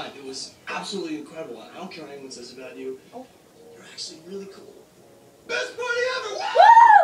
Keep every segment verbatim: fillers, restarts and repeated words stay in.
time. It was absolutely incredible. I don't care what anyone says about you. Oh. You're actually really cool. Best party ever! Woo!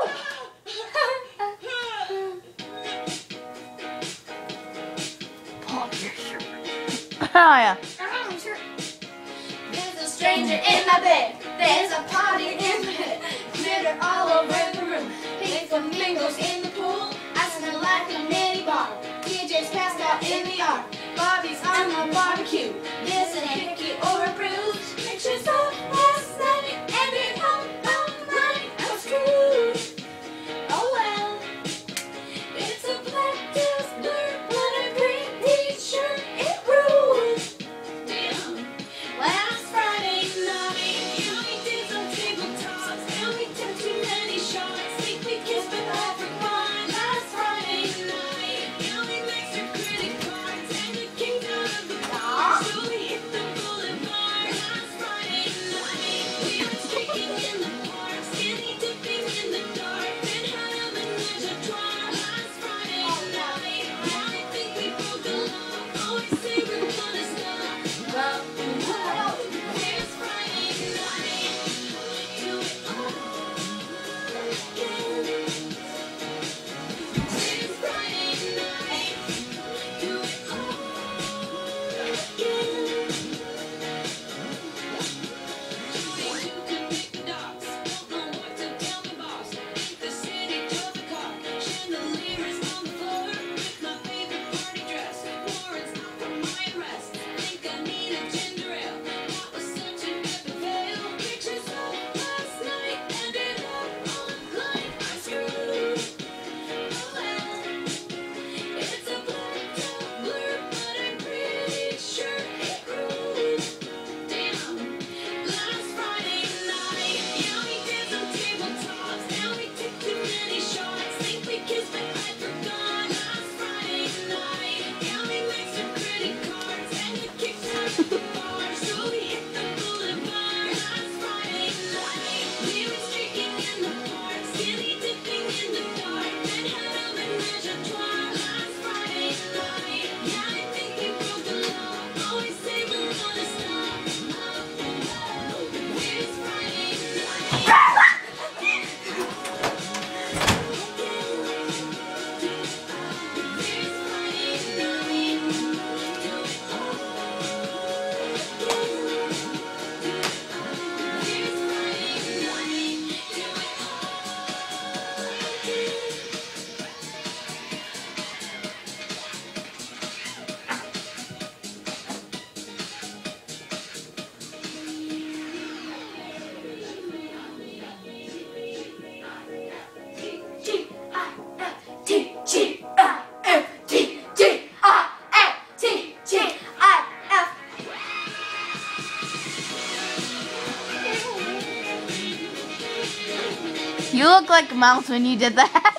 Pull up your shirt. Oh yeah. Oh, sure. There's a stranger in my bed. There's a party in my head. Glitter all over the room. Pink flamingos in the pool. Icing like a mini bar. D J's passed out in the yard. Bobby's on my barbecue. This ain't a hickey or a bruise. Pictures of last night. Ended home all night. I was screwed. Oh well. It's a black dust blur. What a pretty shirt. It rules. Damn. Last Friday night, yeah, we did some table talks. And we took too many shots. Think we kissed, but I forgot. Last Friday night, yeah, we maxed our credit cards. And you kicked out of the bar. So we hit the boulevard. Last Friday night, we were streaking in the park. Skinny dipping in the dark. Then had a menage a trois. Last Friday night, yeah, I think we broke the law. Always say we're gonna stop. Well, here's Friday night. Do it all again. Here's Friday night. Do it all again. You can pick the dots. Don't know what to tell me, boss. The city drove the car. Chandelier is on the floor. With my favorite party dress. Warrants out for my arrest. Think I need a ginger ale. That was such an epic fail. Pictures of last night ended up online. I screwed. Oh well. It's a blacked out blur, but I'm pretty sure it rules. Damn. Last Friday night, yeah, we did some table talks. Now we took too many shots. Think we kissed, but I forgot. Last Friday night, yeah, we maxed our credit cards. And you kicked out of the bar. So we hit the boulevard. Last Friday night, we were streaking in the park. Skinny dipping in the dark. Then had a menage a trois. Last Friday night, yeah, I think we broke the law. Always say we're gonna stop. Here's Friday night. Here's Friday night. Do it all again. Here's Friday night. Do it T G I F T G I F T G I F. You look like a mouse when you did that.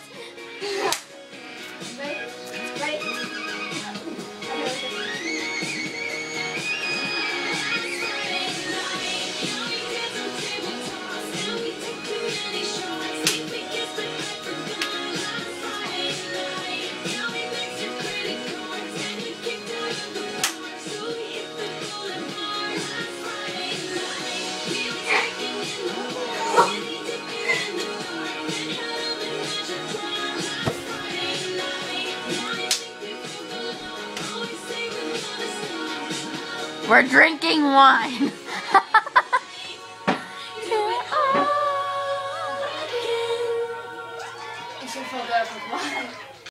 We're drinking wine. You should fill that up with wine.